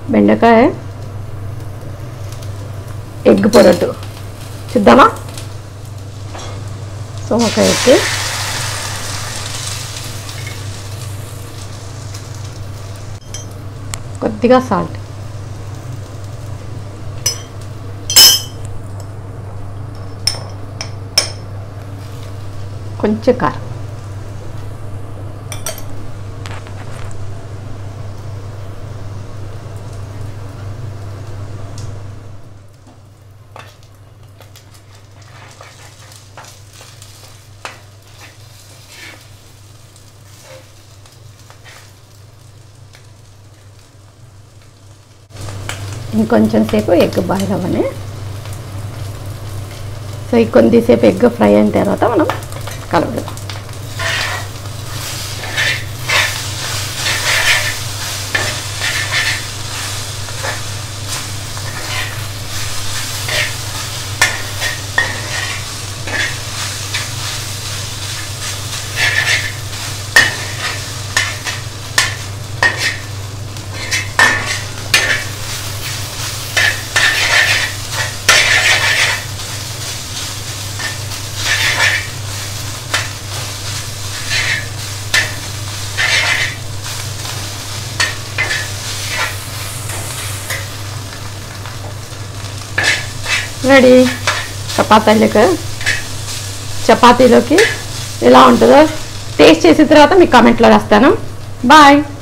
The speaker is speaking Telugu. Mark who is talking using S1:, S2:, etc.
S1: బెండకాయ ఎగ్ పొరటు చూద్దామా. సో ఒక ఎగ్, కొద్దిగా సాల్ట్, కొంచెం కారం, ఇంకొంచెం సేపు ఎగ్ బాయిల్ అవ్వని. సో ఈ కొద్దిసేపు ఎగ్ ఫ్రై అయిన తర్వాత మనం కలవడం. రెడీ. చపాతీలోకి ఎలా ఉంటుందో టేస్ట్ చేసిన తర్వాత మీకు కామెంట్లో రాస్తాను. బాయ్.